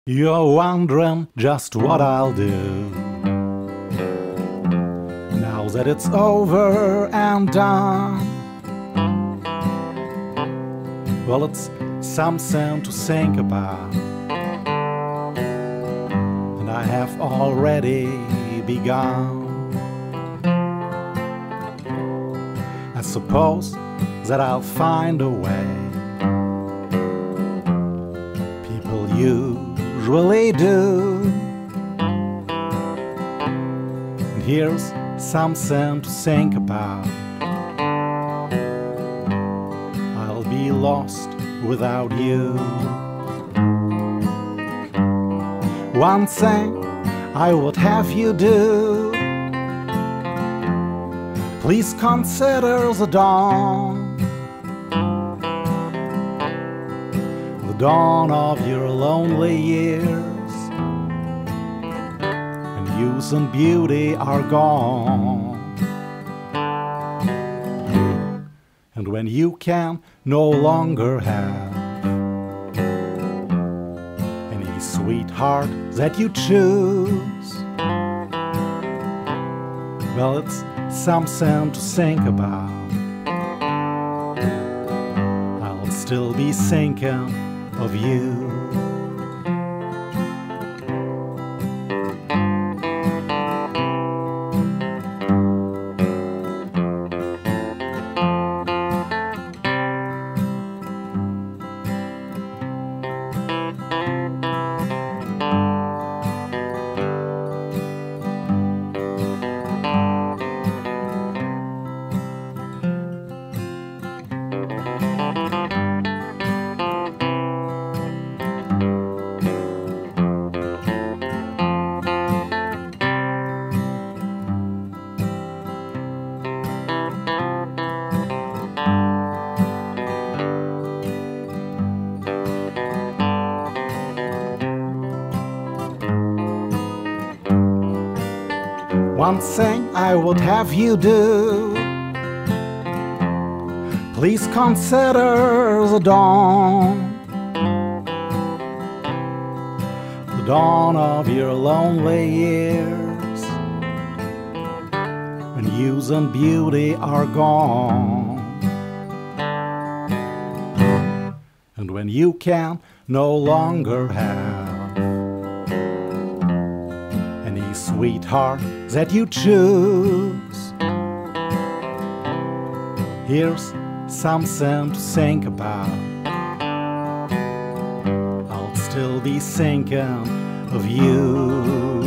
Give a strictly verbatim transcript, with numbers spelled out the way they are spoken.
You're wondering just what I'll do now that it's over and done. Well, it's something to think about, and I have already begun. I suppose that I'll find a way. People usually do. And here's something to think about. I'll be lost without you. One thing I would have you do: please consider the dawn, the dawn of your lonely years, and youth and beauty are gone. And when you can no longer have any sweetheart that you choose, well, it's something to think about. I'll still be thinking of you. One thing I would have you do: please consider the dawn, the dawn of your lonely years, when youth and beauty are gone, and when you can no longer have any sweetheart that you choose. Here's something to think about. I'll still be thinking of you.